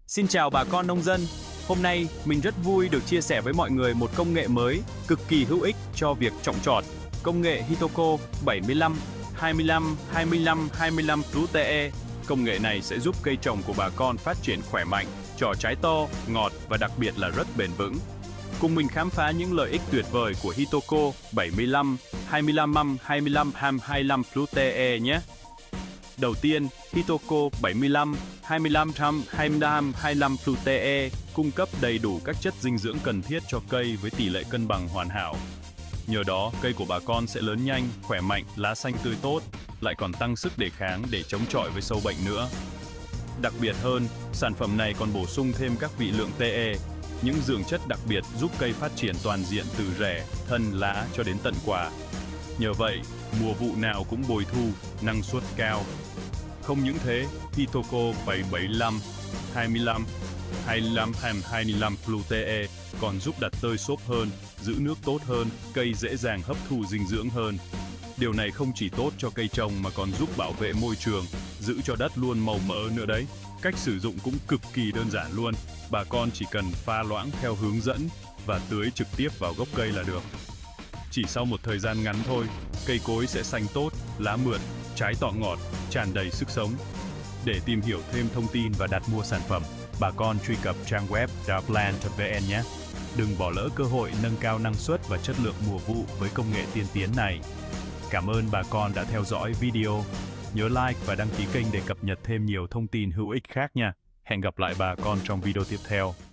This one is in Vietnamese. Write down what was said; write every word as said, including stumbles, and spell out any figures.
Xin chào bà con nông dân. Hôm nay mình rất vui được chia sẻ với mọi người một công nghệ mới cực kỳ hữu ích cho việc trồng trọt. Công nghệ Hitoco bảy mươi lăm hai mươi lăm hai mươi lăm hai mươi lăm Plus tê e. Công nghệ này sẽ giúp cây trồng của bà con phát triển khỏe mạnh, cho trái to, ngọt và đặc biệt là rất bền vững. Cùng mình khám phá những lợi ích tuyệt vời của Hitoco bảy mươi lăm hai mươi lăm hai mươi lăm hai mươi lăm Plus tê e nhé. Đầu tiên, Hitoco bảy mươi lăm hai mươi lăm hai mươi lăm hai mươi lăm Plus tê e cung cấp đầy đủ các chất dinh dưỡng cần thiết cho cây với tỷ lệ cân bằng hoàn hảo. Nhờ đó, cây của bà con sẽ lớn nhanh, khỏe mạnh, lá xanh tươi tốt, lại còn tăng sức đề kháng để chống chọi với sâu bệnh nữa. Đặc biệt hơn, sản phẩm này còn bổ sung thêm các vị lượng tê e, những dưỡng chất đặc biệt giúp cây phát triển toàn diện từ rễ, thân, lá cho đến tận quả. Nhờ vậy, mùa vụ nào cũng bội thu, năng suất cao. Không những thế, Hitoco bảy mươi lăm hai mươi lăm hai mươi lăm hai mươi lăm Plus tê e còn giúp đặt tơi xốp hơn, giữ nước tốt hơn, cây dễ dàng hấp thu dinh dưỡng hơn. Điều này không chỉ tốt cho cây trồng mà còn giúp bảo vệ môi trường, giữ cho đất luôn màu mỡ nữa đấy. Cách sử dụng cũng cực kỳ đơn giản luôn. Bà con chỉ cần pha loãng theo hướng dẫn và tưới trực tiếp vào gốc cây là được. Chỉ sau một thời gian ngắn thôi, cây cối sẽ xanh tốt, lá mượt, trái tỏ ngọt, tràn đầy sức sống. Để tìm hiểu thêm thông tin và đặt mua sản phẩm, bà con truy cập trang web darplan chấm vn nhé. Đừng bỏ lỡ cơ hội nâng cao năng suất và chất lượng mùa vụ với công nghệ tiên tiến này. Cảm ơn bà con đã theo dõi video. Nhớ like và đăng ký kênh để cập nhật thêm nhiều thông tin hữu ích khác nha. Hẹn gặp lại bà con trong video tiếp theo.